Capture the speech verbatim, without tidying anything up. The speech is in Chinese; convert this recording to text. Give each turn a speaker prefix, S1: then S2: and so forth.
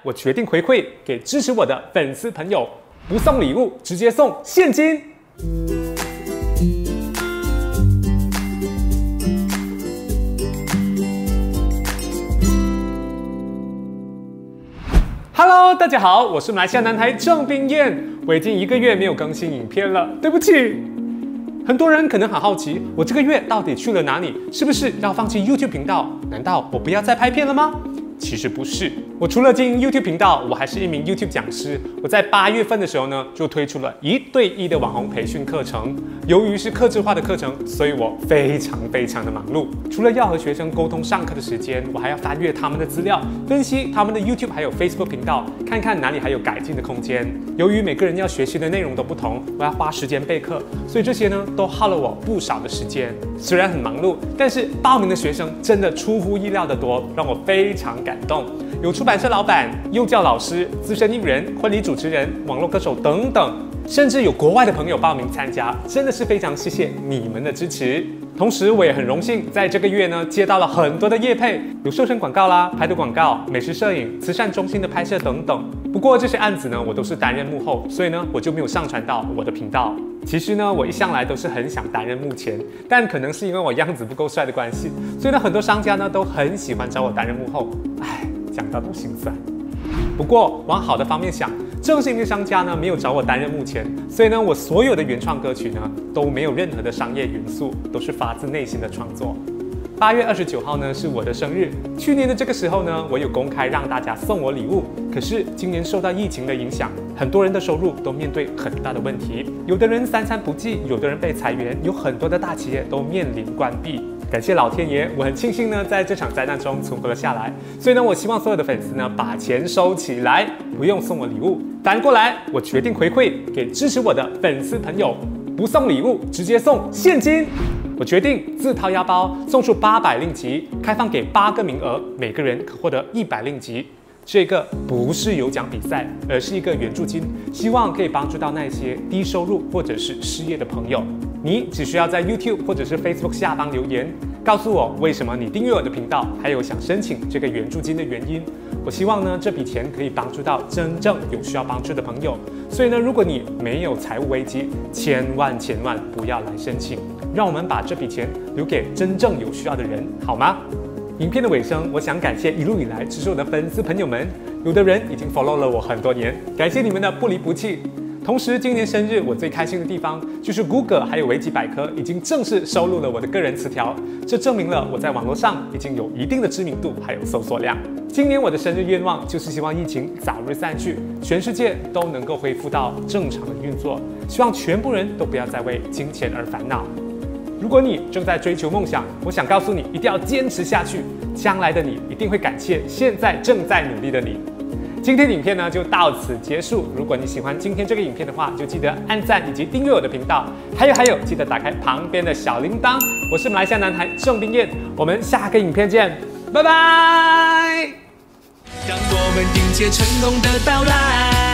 S1: 我决定回馈给支持我的粉丝朋友，不送礼物，直接送现金。Hello， 大家好，我是马来西亚男孩郑彬彦，我已经一个月没有更新影片了，对不起。很多人可能很好奇，我这个月到底去了哪里？是不是要放弃 YouTube 频道？难道我不要再拍片了吗？其实不是，我除了经营 YouTube 频道，我还是一名 YouTube 讲师。我在八月份的时候呢，就推出了一对一的网红培训课程。由于是客制化的课程，所以我非常非常的忙碌。除了要和学生沟通上课的时间，我还要翻阅他们的资料，分析他们的 YouTube 还有 Facebook 频道，看看哪里还有改进的空间。由于每个人要学习的内容都不同，我要花时间备课，所以这些呢都耗了我不少的时间。虽然很忙碌，但是报名的学生真的出乎意料的多，让我非常感动。有出版社老板、幼教老师、资深艺人、婚礼主持人、网络歌手等等，甚至有国外的朋友报名参加，真的是非常谢谢你们的支持。同时，我也很荣幸在这个月呢接到了很多的业配，有瘦身广告啦、排毒广告、美食摄影、慈善中心的拍摄等等。不过这些案子呢，我都是担任幕后，所以呢我就没有上传到我的频道。其实呢，我一向来都是很想担任幕前，但可能是因为我样子不够帅的关系，所以呢很多商家呢都很喜欢找我担任幕后。唉，讲到都心酸。不过往好的方面想，正是因为商家呢没有找我担任幕前，所以呢我所有的原创歌曲呢都没有任何的商业元素，都是发自内心的创作。八月二十九号呢是我的生日，去年的这个时候呢，我有公开让大家送我礼物。可是今年受到疫情的影响，很多人的收入都面对很大的问题，有的人三餐不继，有的人被裁员，有很多的大企业都面临关闭。感谢老天爷，我很庆幸呢，在这场灾难中存活了下来。所以呢，我希望所有的粉丝呢，把钱收起来，不用送我礼物。反过来，我决定回馈给支持我的粉丝朋友，不送礼物，直接送现金。我决定自掏腰包送出八百令吉，开放给八个名额，每个人可获得一百令吉。这个不是有奖比赛，而是一个援助金，希望可以帮助到那些低收入或者是失业的朋友。你只需要在 YouTube 或者是 Facebook 下方留言，告诉我为什么你订阅我的频道，还有想申请这个援助金的原因。我希望呢这笔钱可以帮助到真正有需要帮助的朋友。所以呢，如果你没有财务危机，千万千万不要来申请，让我们把这笔钱留给真正有需要的人，好吗？影片的尾声，我想感谢一路以来支持我的粉丝朋友们，有的人已经 follow 了我很多年，感谢你们的不离不弃。同时，今年生日我最开心的地方就是 Google 还有维基百科已经正式收录了我的个人词条，这证明了我在网络上已经有一定的知名度还有搜索量。今年我的生日愿望就是希望疫情早日散去，全世界都能够恢复到正常的运作，希望全部人都不要再为金钱而烦恼。如果你正在追求梦想，我想告诉你，一定要坚持下去，将来的你一定会感谢现在正在努力的你。今天的影片呢就到此结束。如果你喜欢今天这个影片的话，就记得按赞以及订阅我的频道。还有还有，记得打开旁边的小铃铛。我是马来西亚男孩郑彬彦，我们下个影片见，拜拜。
S2: 让我们迎接成功的到来。